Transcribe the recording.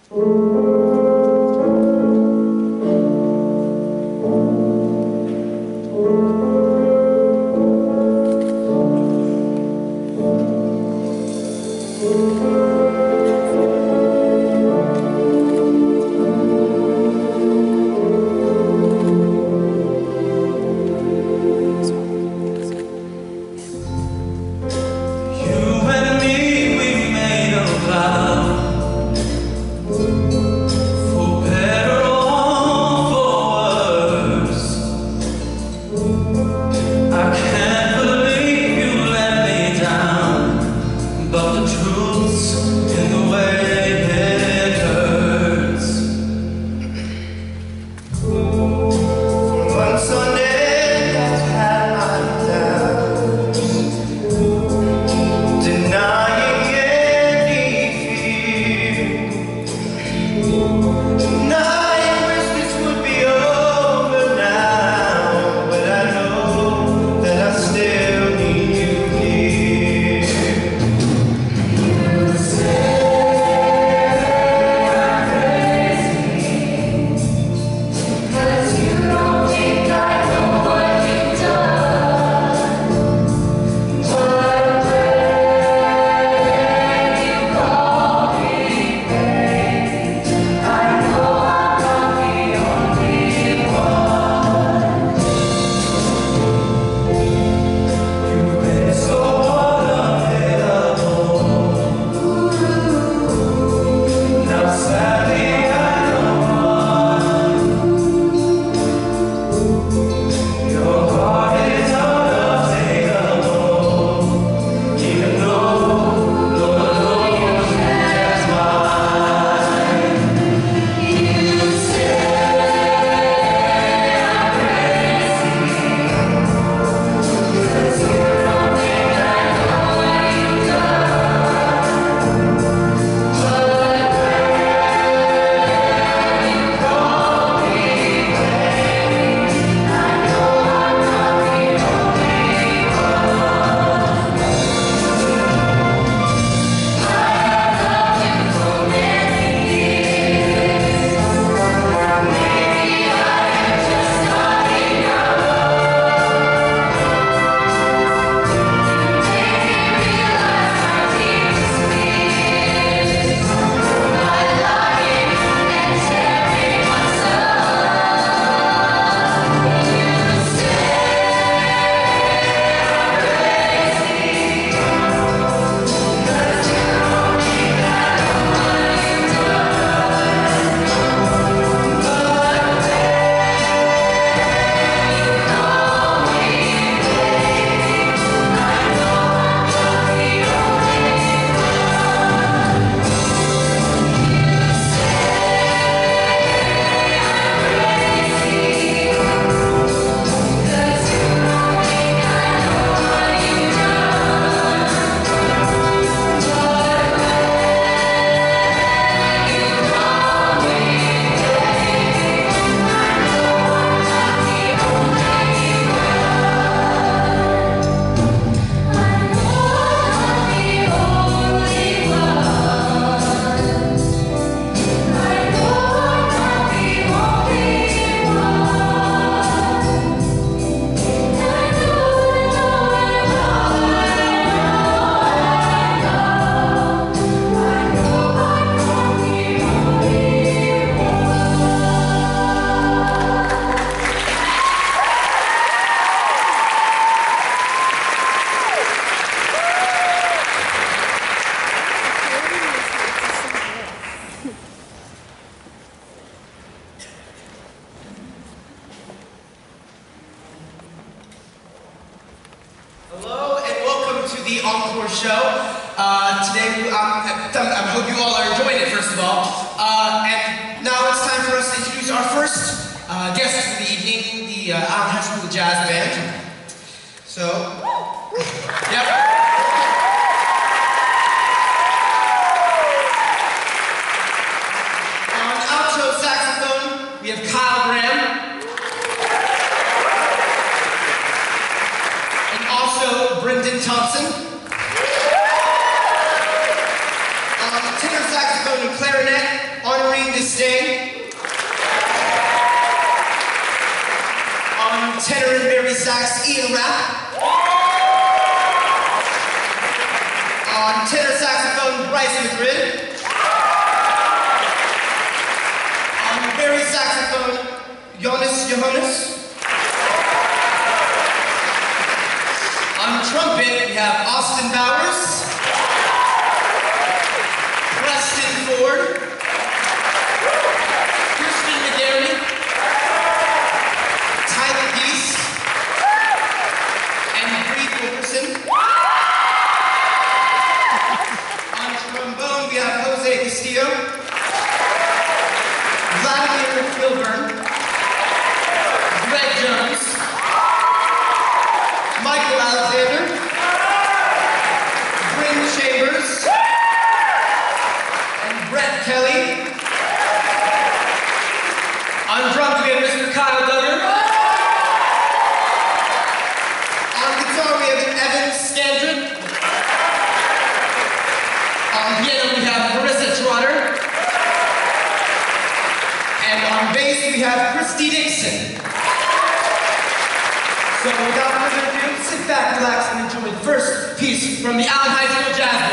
the Encore Show. Today, I hope you all are enjoying it, first of all. And now it's time for us to introduce our first guest for the evening, the Allen High School Jazz Band. So, yep. On alto saxophone, we have Kyle Graham. And also Brendan Thompson. On tenor saxophone and clarinet, honoring this day. On tenor and bari sax, Ian Rapp. On tenor saxophone, Bryce Madrid. On bari saxophone, Jonas. On trumpet, we have Austin Bowers, Preston Ford, Christian McGarry, Tyler Deese, and Bree Wilkerson. On trombone, we have Jose Castillo, Vladimir Kilburn, Greg Jones, Michael Alexander, Bryn Chambers, and Brett Kelly. On drums we have Mr. Kyle Duggar. On guitar we have Evan Scandrick. On piano we have Marissa Trotter. And on bass we have Christy Dixon. So without further ado, sit back, relax, and enjoy the first piece from the Allen High School Jazz